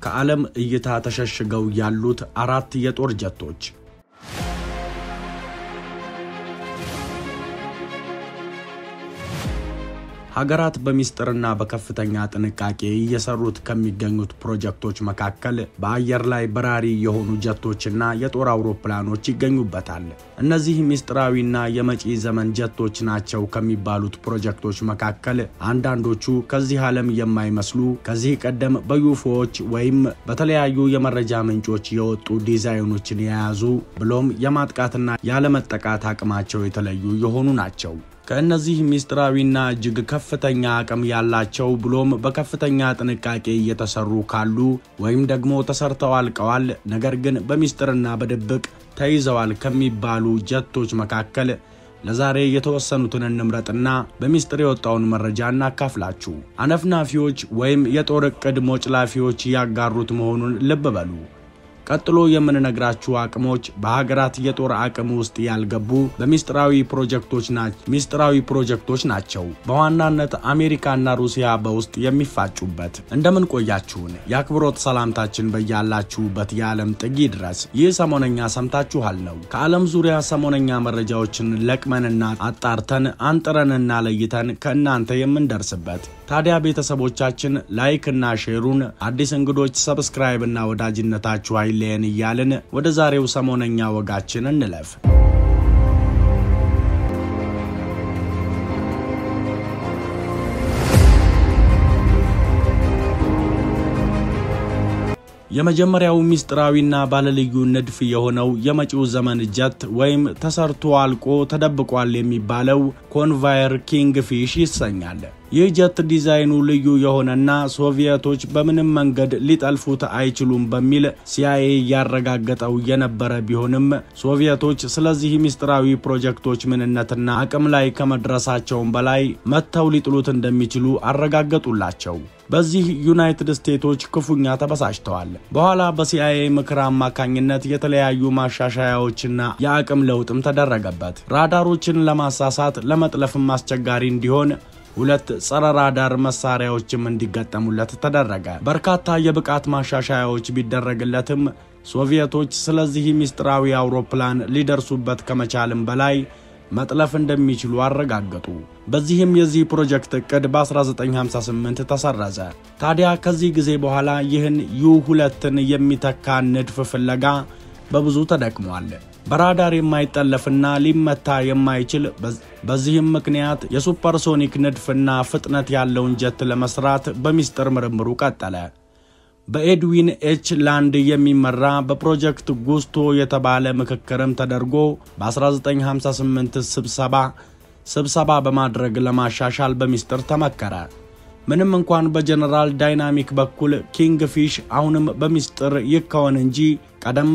ከዓለም እይታ ተሸሽገው ያሉት 4 የጦር ጀቶች ሀገራት በሚስጥርና በከፍተኛ ጥንቃቄ እየሰሩት ከሚገኙት ፕሮጀክቶች መካከል በአየር ላይ በራሪ የሆኑ ጀቶችና የጦር አውሮፕላኖች ይገኙበታል። እነዚህ ሚስጥራዊና የመጪ ዘመን ጀቶች ናቸው ከሚባሉት ፕሮጀክቶች መካከል አንዳንዶቹ ከዚህ ዓለም የማይመስሉ ከዚህ ቀደም በዩፎዎች ወይም በተለያዩ የመረጃ ምንጮች የወጡ ዲዛይኖችን የያዙ ብሎም የማጥቃትና ያለመጠቃት አቅማቸው የተለዩ የሆኑ ናቸው። ከእነዚህ ሚስጥራዊና እጅግ ከፍተኛ አቅም ያላቸው ብሎም በከፍተኛ ጥንቃቄ እየተሰሩ ካሉ ወይም ደግሞ ተሰርተው አልቀዋል ነገር ግን በሚስጥርና በድብቅ ተይዘዋል ከሚባሉ ጀቶች መካከል ለዛሬ የተወሰኑትን እንምረጥና በሚስጥር የወጣውን መረጃ እናካፍላችሁ። አነፍናፊዎች ወይም የጦር ዕቅድ ሞጭላፊዎች ያጋሩት መሆኑን ልብ በሉ። ቀጥሎ የምንነግራችሁ አቅሞች በሀገራት የጦር አቅም ውስጥ ያልገቡ በሚስጥራዊ ፕሮጀክቶች ናቸው። በዋናነት አሜሪካና ሩሲያ በውስጥ የሚፋጩበት። እንደምን ቆያችሁን? የአክብሮት ሰላምታችን በያላችሁበት የዓለም ጥግ ድረስ። ይህ ሰሞነኛ ሰምታችኋል ነው። ከዓለም ዙሪያ ሰሞነኛ መረጃዎችን ለቅመንና አጣርተን አንጥረንና ለይተን ከእናንተ የምንደርስበት። ታዲያ ቤተሰቦቻችን ላይክ እና ሼሩን አዲስ እንግዶች ሰብስክራይብ እና ወዳጅነታችሁ አይለየን እያልን ወደ ዛሬው ሰሞነኛ ወጋችን እንለፍ። የመጀመሪያው ሚስጥራዊና ባለልዩ ንድፍ የሆነው የመጪው ዘመን ጀት ወይም ተሰርቶ አልቆ ተደብቋል የሚባለው ኮንቫየር ኪንግፊሽ ይሰኛል። ይህ ጀት ዲዛይኑ ልዩ የሆነና ሶቪየቶች በምንም መንገድ ሊጠልፉት አይችሉም በሚል ሲአይኤ ያረጋገጠው የነበረ ቢሆንም ሶቪየቶች ስለዚህ ሚስጥራዊ ፕሮጀክቶች ምንነትና አቅም ላይ ከመድረሳቸው በላይ መተው ሊጥሉት እንደሚችሉ አረጋገጡላቸው። በዚህ ዩናይትድ ስቴቶች ክፉኛ ተበሳጭተዋል። በኋላ በሲአይኤ ምክር አማካኝነት የተለያዩ ማሻሻያዎችና የአቅም ለውጥም ተደረገበት። ራዳሮችን ለማሳሳት ለመጥለፍም አስቸጋሪ እንዲሆን 2 ጸረ ራዳር መሳሪያዎችም እንዲገጠሙለት ተደረገ። በርካታ የብቃት ማሻሻያዎች ቢደረግለትም ሶቪየቶች ስለዚህ ሚስጥራዊ አውሮፕላን ሊደርሱበት ከመቻልም በላይ መጥለፍ እንደሚችሉ አረጋገጡ። በዚህም የዚህ ፕሮጀክት እቅድ በ1958 ተሰረዘ። ታዲያ ከዚህ ጊዜ በኋላ ይህን ዩ2ን የሚተካ ንድፍ ፍለጋ በብዙ ተደክሟል። በራዳር የማይጠለፍና ሊመታ የማይችል በዚህም ምክንያት የሱፐርሶኒክ ንድፍና ፍጥነት ያለውን ጀት ለመስራት በሚስጥር ምርምሩ ቀጠለ። በኤድዊን ኤች ላንድ የሚመራ በፕሮጀክት ጉስቶ የተባለ ምክክርም ተደርጎ በ1958 ስብሰባ በማድረግ ለማሻሻል በሚስጥር ተመከረ። ምንም እንኳን በጀነራል ዳይናሚክ በኩል ኪንግፊሽ አሁንም በሚስጥር ይከወን እንጂ ቀደም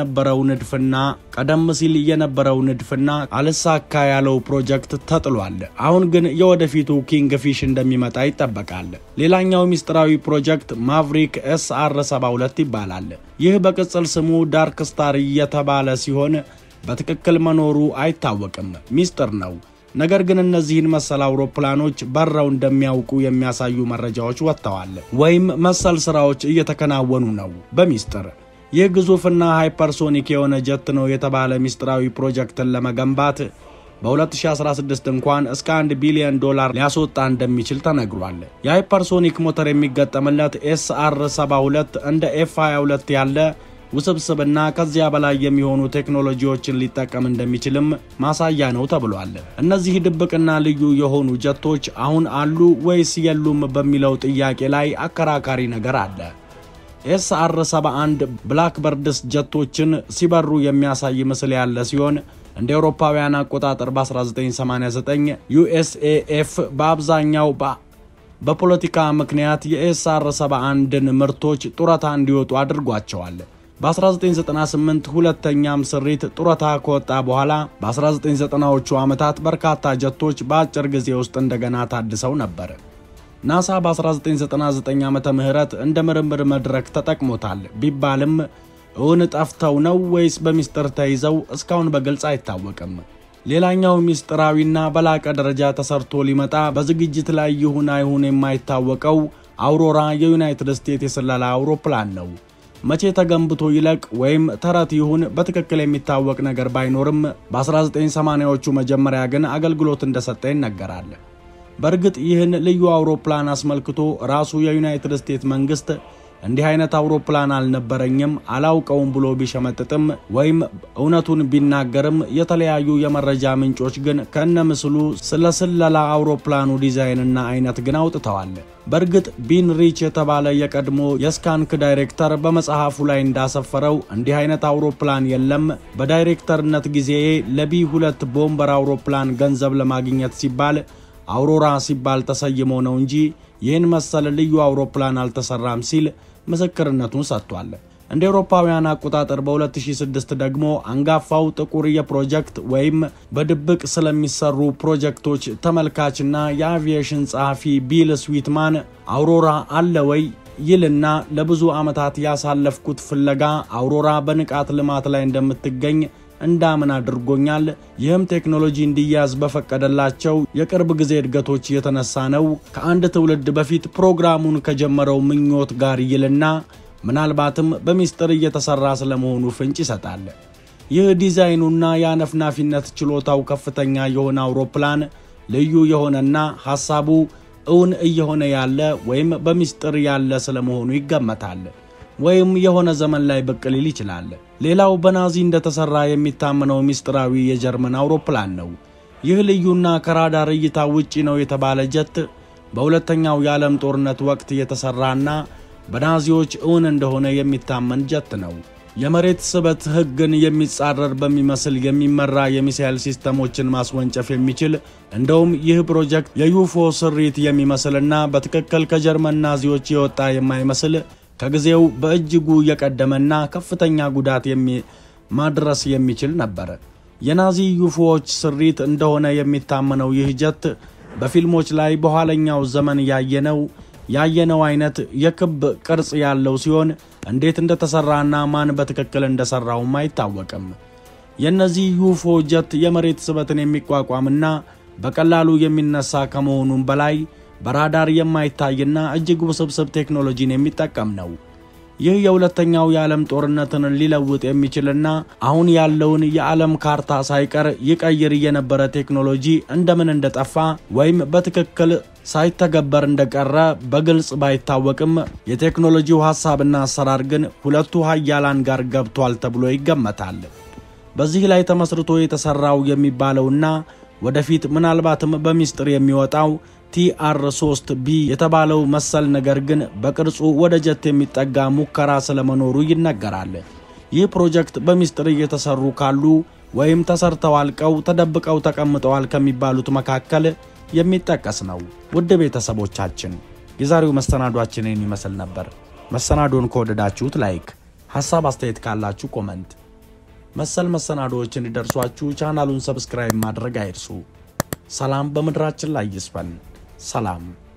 ሲል የነበረው ንድፍና አልሳካ ያለው ፕሮጀክት ተጥሏል። አሁን ግን የወደፊቱ ኪንግፊሽ እንደሚመጣ ይጠበቃል። ሌላኛው ሚስጥራዊ ፕሮጀክት ማቭሪክ SR-72 ይባላል። ይህ በቅጽል ስሙ ዳርክ ስታር የተባለ ሲሆን በትክክል መኖሩ አይታወቅም፣ ሚስጥር ነው። ነገር ግን እነዚህን መሰል አውሮፕላኖች በረው እንደሚያውቁ የሚያሳዩ መረጃዎች ወጥተዋል ወይም መሰል ስራዎች እየተከናወኑ ነው በሚስጥር። ይህ ግዙፍና ሃይፐርሶኒክ የሆነ ጀት ነው የተባለ ሚስጥራዊ ፕሮጀክትን ለመገንባት በ2016 እንኳን እስከ $1 ቢሊዮን ሊያስወጣ እንደሚችል ተነግሯል። የሃይፐርሶኒክ ሞተር የሚገጠምለት SR-72 እንደ F-22 ያለ ውስብስብና ከዚያ በላይ የሚሆኑ ቴክኖሎጂዎችን ሊጠቀም እንደሚችልም ማሳያ ነው ተብሏል። እነዚህ ድብቅና ልዩ የሆኑ ጀቶች አሁን አሉ ወይስ የሉም በሚለው ጥያቄ ላይ አከራካሪ ነገር አለ። SR-71 ብላክበርድስ ጀቶችን ሲበሩ የሚያሳይ ምስል ያለ ሲሆን እንደ አውሮፓውያን አቆጣጠር በ1989 USAF በአብዛኛው በፖለቲካ ምክንያት የSR-71ን ምርቶች ጡረታ እንዲወጡ አድርጓቸዋል። በ1998 ሁለተኛም ስሪት ጡረታ ከወጣ በኋላ በ1990ዎቹ ዓመታት በርካታ ጀቶች በአጭር ጊዜ ውስጥ እንደገና ታድሰው ነበር። ናሳ በ1999 ዓመተ ምህረት እንደ ምርምር መድረክ ተጠቅሞታል ቢባልም እውን ጠፍተው ነው ወይስ በሚስጥር ተይዘው እስካሁን በግልጽ አይታወቅም። ሌላኛው ሚስጥራዊና በላቀ ደረጃ ተሰርቶ ሊመጣ በዝግጅት ላይ ይሁን አይሁን የማይታወቀው አውሮራ የዩናይትድ ስቴትስ የስለላ አውሮፕላን ነው። መቼ ተገንብቶ ይለቅ ወይም ተረት ይሁን በትክክል የሚታወቅ ነገር ባይኖርም በ1980ዎቹ መጀመሪያ ግን አገልግሎት እንደሰጠ ይነገራል። በእርግጥ ይህን ልዩ አውሮፕላን አስመልክቶ ራሱ የዩናይትድ ስቴትስ መንግስት እንዲህ አይነት አውሮፕላን አልነበረኝም አላውቀውም ብሎ ቢሸመጥጥም ወይም እውነቱን ቢናገርም የተለያዩ የመረጃ ምንጮች ግን ከነምስሉ ስለ ስለላ አውሮፕላኑ ዲዛይንና አይነት ግን አውጥተዋል። በእርግጥ ቢን ሪች የተባለ የቀድሞ የስካንክ ዳይሬክተር በመጽሐፉ ላይ እንዳሰፈረው እንዲህ አይነት አውሮፕላን የለም፣ በዳይሬክተርነት ጊዜዬ ለቢ2 ቦምበር አውሮፕላን ገንዘብ ለማግኘት ሲባል አውሮራ ሲባል ተሰይሞ ነው እንጂ ይህን መሰለ ልዩ አውሮፕላን አልተሰራም ሲል ምስክርነቱን ሰጥቷል። እንደ አውሮፓውያን አቆጣጠር በ2006 ደግሞ አንጋፋው ጥቁር የፕሮጀክት ወይም በድብቅ ስለሚሰሩ ፕሮጀክቶች ተመልካችና የአቪዬሽን ጸሐፊ ቢል ስዊትማን አውሮራ አለ ወይ ይልና ለብዙ ዓመታት ያሳለፍኩት ፍለጋ አውሮራ በንቃት ልማት ላይ እንደምትገኝ እንዳምን አድርጎኛል። ይህም ቴክኖሎጂ እንዲያዝ በፈቀደላቸው የቅርብ ጊዜ እድገቶች የተነሳ ነው። ከአንድ ትውልድ በፊት ፕሮግራሙን ከጀመረው ምኞት ጋር ይልና ምናልባትም በሚስጥር እየተሰራ ስለመሆኑ ፍንጭ ይሰጣል። ይህ ዲዛይኑና ያነፍናፊነት ችሎታው ከፍተኛ የሆነ አውሮፕላን ልዩ የሆነና ሐሳቡ እውን እየሆነ ያለ ወይም በሚስጥር ያለ ስለመሆኑ ይገመታል። ወይም የሆነ ዘመን ላይ ብቅ ሊል ይችላል። ሌላው በናዚ እንደተሰራ የሚታመነው ሚስጥራዊ የጀርመን አውሮፕላን ነው። ይህ ልዩና ከራዳር እይታ ውጪ ነው የተባለ ጀት በሁለተኛው የዓለም ጦርነት ወቅት የተሰራና በናዚዎች እውን እንደሆነ የሚታመን ጀት ነው። የመሬት ስበት ህግን የሚጻረር በሚመስል የሚመራ የሚሳኤል ሲስተሞችን ማስወንጨፍ የሚችል እንደውም ይህ ፕሮጀክት የዩፎ ስሪት የሚመስልና በትክክል ከጀርመን ናዚዎች የወጣ የማይመስል ከጊዜው በእጅጉ የቀደመና ከፍተኛ ጉዳት ማድረስ የሚችል ነበር። የናዚ ዩፎዎች ስሪት እንደሆነ የሚታመነው ይህ ጀት በፊልሞች ላይ በኋለኛው ዘመን ያየነው አይነት የክብ ቅርጽ ያለው ሲሆን እንዴት እንደተሰራና ማን በትክክል እንደሰራውም አይታወቅም። የነዚህ ዩፎ ጀት የመሬት ስበትን የሚቋቋምና በቀላሉ የሚነሳ ከመሆኑም በላይ በራዳር የማይታይና እጅግ ውስብስብ ቴክኖሎጂን የሚጠቀም ነው። ይህ የሁለተኛው የዓለም ጦርነትን ሊለውጥ የሚችልና አሁን ያለውን የዓለም ካርታ ሳይቀር ይቀይር የነበረ ቴክኖሎጂ እንደምን እንደጠፋ ወይም በትክክል ሳይተገበር እንደቀረ በግልጽ ባይታወቅም የቴክኖሎጂው ሐሳብና አሰራር ግን ሁለቱ ኃያላን ጋር ገብቷል ተብሎ ይገመታል። በዚህ ላይ ተመስርቶ የተሰራው የሚባለውና ወደፊት ምናልባትም በሚስጥር የሚወጣው TR3B የተባለው መሰል ነገር ግን በቅርጹ ወደ ጀት የሚጠጋ ሙከራ ስለመኖሩ ይነገራል። ይህ ፕሮጀክት በሚስጥር እየተሰሩ ካሉ ወይም ተሰርተው አልቀው ተደብቀው ተቀምጠዋል ከሚባሉት መካከል የሚጠቀስ ነው። ውድ ቤተሰቦቻችን የዛሬው መሰናዷችንን ይመስል ነበር። መሰናዶን ከወደዳችሁት ላይክ፣ ሐሳብ አስተያየት ካላችሁ ኮሜንት፣ መሰል መሰናዶዎችን ይደርሷችሁ ቻናሉን ሰብስክራይብ ማድረግ አይርሱ። ሰላም በመድራችን ላይ ይስፈን። ሰላም